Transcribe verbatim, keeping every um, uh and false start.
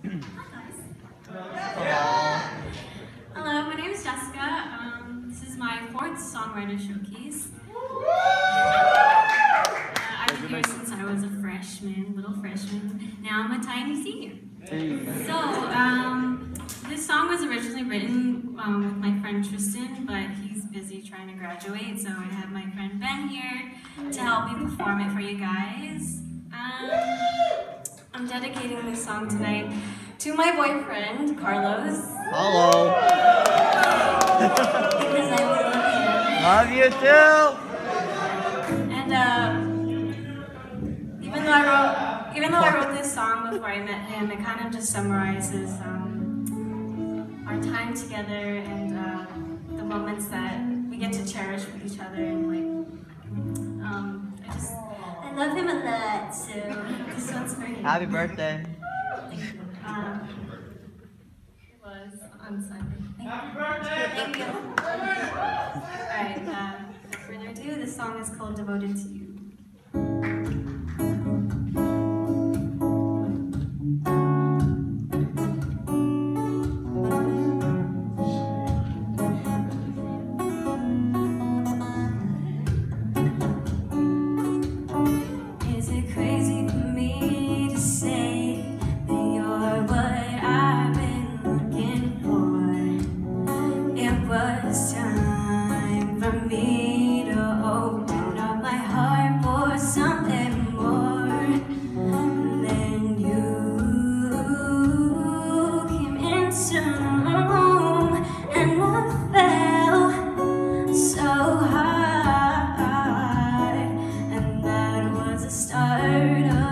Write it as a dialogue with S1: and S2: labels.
S1: Hello, my name is Jessica. Um, this is my fourth songwriter showcase. Uh, I've been here since I was a freshman, little freshman. Now I'm a tiny senior. So, um, this song was originally written um, with my friend Tristan, but he's busy trying to graduate, so I have my friend Ben here to help me perform it for you guys. Um, I'm dedicating this song tonight to my boyfriend, Carlos.
S2: Hello.
S1: Because I love him.
S2: Love you too.
S1: And uh, even though I wrote, even though I wrote this song before I met him, it kind of just summarizes um, our time together and uh, the moments that we get to cherish with each other. And like, um, I just, I love him a lot. So this one's for him.
S2: Happy birthday.
S1: Thank you. Um, it was on Sunday. Happy birthday! Thank you. Alright, uh, without further ado, this song is called Devoted to You. Is it crazy for me to say that you're what I've been looking for? It was time for me to open up my heart for something more. And then you came into my room and I fell so hard, and that was the start of